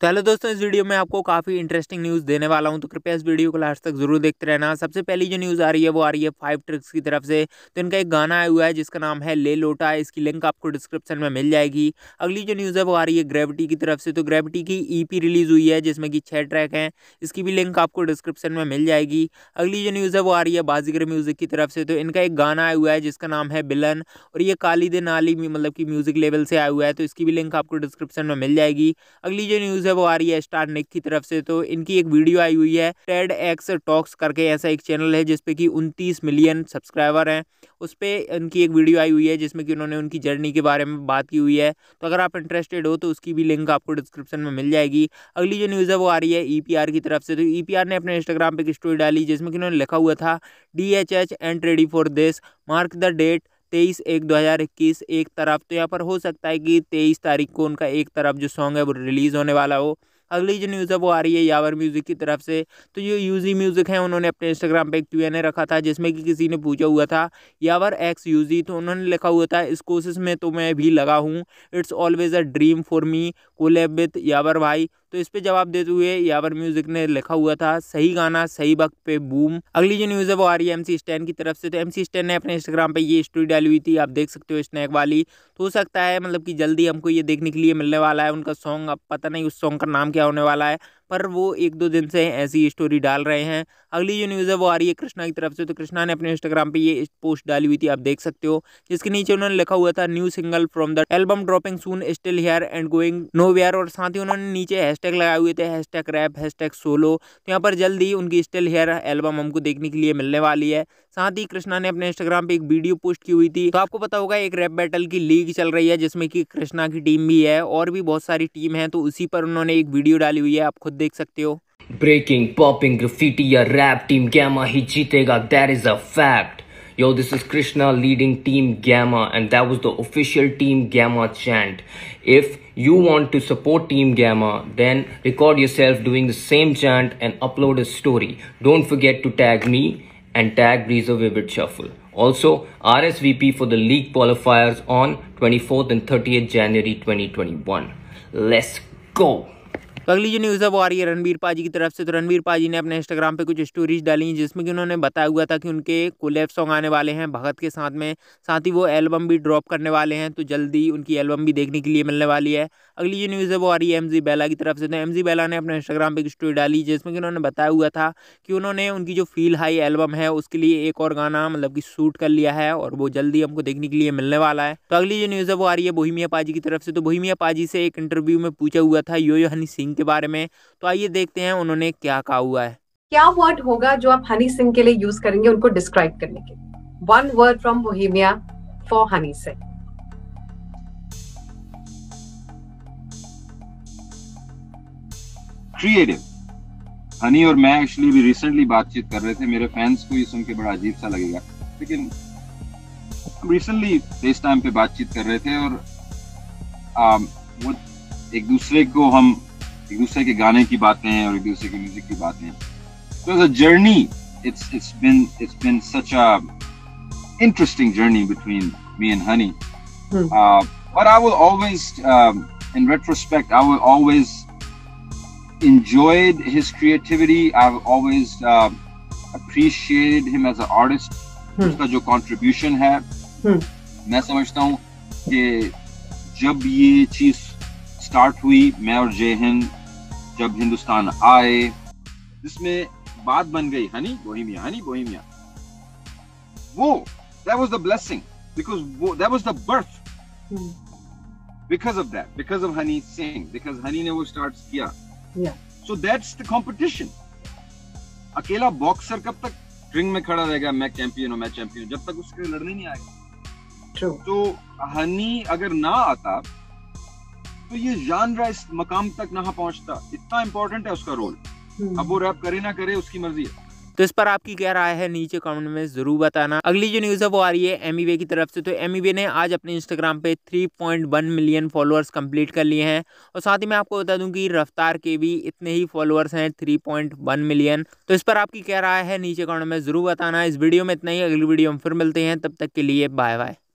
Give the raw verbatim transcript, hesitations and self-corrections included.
तो हेलो दोस्तों, इस वीडियो में आपको काफ़ी इंटरेस्टिंग न्यूज़ देने वाला हूं, तो कृपया इस वीडियो को लास्ट तक जरूर देखते रहना। सबसे पहली जो न्यूज़ आ रही है वो आ रही है फाइव ट्रिक्स की तरफ से। तो इनका एक गाना आया हुआ है जिसका नाम है ले लोटा, इसकी लिंक आपको डिस्क्रिप्शन में मिल जाएगी। अगली जो न्यूज़ है वो आ रही है ग्रेविटी की तरफ से। तो ग्रेविटी की ईपी रिलीज हुई है जिसमें कि छः ट्रैक हैं, इसकी भी लिंक आपको डिस्क्रिप्शन में मिल जाएगी। अगली जो न्यूज़ है वो आ रही है बाजीगर म्यूजिक की तरफ से। तो इनका एक गाना आया हुआ है जिसका नाम है बिलन, और ये काली दे नाली मतलब कि म्यूजिक लेवल से आया हुआ है, तो इसकी भी लिंक आपको डिस्क्रिप्शन में मिल जाएगी। अगली जो न्यूज़ है वो आ रही है स्टार निक की तरफ से। तो इनकी एक वीडियो आई हुई है, टेड एक्स टॉक्स करके ऐसा एक चैनल है जिसपे कि उनतीस मिलियन सब्सक्राइबर हैं। उस पर इनकी एक वीडियो आई हुई है जिसमें कि उन्होंने उनकी जर्नी के बारे में बात की हुई है। तो अगर आप इंटरेस्टेड हो तो उसकी भी लिंक आपको डिस्क्रिप्शन में मिल जाएगी। अगली जो न्यूज़ है वो आ रही है ईपीआर की तरफ से। तो ईपीआर ने अपने इंस्टाग्राम पे एक स्टोरी डाली जिसमें कि उन्होंने लिखा हुआ था D H H and ready for this, mark the date तेईस एक दो हज़ार इक्कीस एक तरफ। तो यहाँ पर हो सकता है कि तेईस तारीख को उनका एक तरफ जो सॉन्ग है वो रिलीज़ होने वाला हो। अगली जो न्यूज़ है वो आ रही है यावर म्यूज़िक की तरफ से। तो जो यूजी म्यूज़िक है उन्होंने अपने इंस्टाग्राम पे एक क्यू एन ए रखा था जिसमें कि किसी ने पूछा हुआ था यावर एक्स यूजी, तो उन्होंने लिखा हुआ था इस कोशिश में तो मैं भी लगा हूँ, it's always a dream for me, collab with Yawar भाई। तो इस पे जवाब देते हुए यावर म्यूजिक ने लिखा हुआ था सही गाना सही वक्त पे बूम। अगली जो न्यूज़ है वो आ रही है एमसी स्टैन की तरफ से। तो एमसी स्टैन ने अपने इंस्टाग्राम पे ये स्टोरी डाली हुई थी, आप देख सकते हो स्नैक वाली। तो हो सकता है मतलब कि जल्दी हमको ये देखने के लिए मिलने वाला है उनका सॉन्ग। अब पता नहीं उस सॉन्ग का नाम क्या होने वाला है, पर वो एक दो दिन से ऐसी स्टोरी डाल रहे हैं। अगली जो न्यूज़ है वो आ रही है कृष्णा की तरफ से। तो कृष्णा ने अपने इंस्टाग्राम पे ये पोस्ट डाली हुई थी, आप देख सकते हो, जिसके नीचे उन्होंने लिखा हुआ था new single from the album dropping soon still here and going nowhere, और साथ ही उन्होंने नीचे हैशटैग लगाए हुए थे हैशटैग रैप हैशटैग सोलो। तो यहाँ पर जल्दी उनकी स्टिल हियर एल्बम हमको देखने के लिए मिलने वाली है। साथ ही कृष्णा ने अपने इंस्टाग्राम पे एक वीडियो पोस्ट की हुई थी। तो आपको पता होगा एक रैप बैटल की लीग चल रही है जिसमें कि कृष्णा की टीम भी है और भी बहुत सारी टीम है, तो उसी पर उन्होंने एक वीडियो डाली हुई है, आप खुद देख सकते हो। ब्रेकिंग, पॉपिंग, ग्राफिटी या रैप टीम Gamma ही जीतेगा, that is a fact. Yo, this is Krishna leading Team Gamma and that was the official Team Gamma chant. If you want to support Team Gamma, then record yourself doing the same chant and upload a story. Don't forget to tag me and tag Breezer Vivid Shuffle. Also, R S V P for the league qualifiers on twenty-fourth and thirtieth January twenty twenty-one. Let's go! तो अगली जो news है वो आ रही है रणबीर पाजी की तरफ से। तो रणबीर पाजी ने अपने इंस्टाग्राम पे कुछ स्टोरीज डाली जिसमें कि उन्होंने बताया हुआ था कि उनके कोलैब सॉन्ग आने वाले हैं भगत के साथ में, साथ ही वो एल्बम भी ड्रॉप करने वाले हैं, तो जल्दी उनकी एल्बम भी देखने के लिए मिलने वाली है। अगली जो न्यूज़ है वो आ रही है एम जी बेला की तरफ से। तो एम जी बेला ने अपने इंस्टाग्राम पे एक स्टोरी डाली जिसमें कि उन्होंने बताया हुआ था कि उन्होंने उनकी जो फील हाई एल्बम है उसके लिए एक और गाना मतलब कि शूट कर लिया है और वो जल्दी हमको देखने के लिए मिलने वाला है। तो अगली जो न्यूज़ है वो आ रही है बोहेमिया पाजी की तरफ से। तो बोहेमिया पाजी से एक इंटरव्यू में पूछा हुआ था यो यो हनी सिंह के बारे में, तो आइए देखते हैं उन्होंने क्या कहा हुआ है। क्या वर्ड होगा जो आप हनी सिंह के लिए यूज करेंगे उनको डिस्क्राइब करने के? One word from Bohemia for Honey Singh. Creative. Honey और मैं एक्चुअली भी रिसेंटली बातचीत कर रहे थे, मेरे फैंस को ये सुन के बड़ा अजीब सा लगेगा, लेकिन हम रिसेंटली फेस टाइम पे बातचीत कर रहे थे और आ, वो एक दूसरे को हम एक दूसरे के गाने की बातें और एक दूसरे की म्यूजिक की बातें। So as a journey, it's it's been it's been such a interesting journey between me and Honey. Hmm. Uh, but I will always, um, in retrospect, I will always enjoyed his creativity. I've always uh, appreciated him as an artist. Hmm. उसका जो contribution है, hmm. मैं समझता हूँ कि जब ये चीज स्टार्ट हुई, मैं और जय हिंद जब हिंदुस्तान आए, जिसमें बात बन गई हनी बोहेमिया हनी बोहेमिया, वो that was the blessing because वो, that was the birth hmm. because of that, because of Honey Singh, because Honey ने वो start किया. Yeah. So that's the competition. अकेला बॉक्सर कब तक रिंग में खड़ा रहेगा, मैं चैंपियन हूँ मैं चैंपियन, जब तक उसके लड़ने नहीं आएगा. True. तो हनी अगर ना आता तो ये जानरा इस मकाम तक ना पहुंचता. इतना इंपॉर्टेंट है उसका रोल. hmm. अब वो रैप करे ना करे उसकी मर्जी है. तो इस पर आपकी क्या राय है नीचे कमेंट में जरूर बताना। अगली जो न्यूज़ है वो आ रही है एमीवे की तरफ से। तो एमीवे ने आज अपने इंस्टाग्राम पे तीन पॉइंट एक मिलियन फॉलोअर्स कंप्लीट कर लिए हैं, और साथ ही मैं आपको बता दूं कि रफ्तार के भी इतने ही फॉलोअर्स हैं तीन पॉइंट एक मिलियन। तो इस पर आपकी क्या राय है नीचे कमेंट में जरूर बताना। इस वीडियो में इतना ही, अगली वीडियो में फिर मिलते हैं, तब तक के लिए बाय बाय।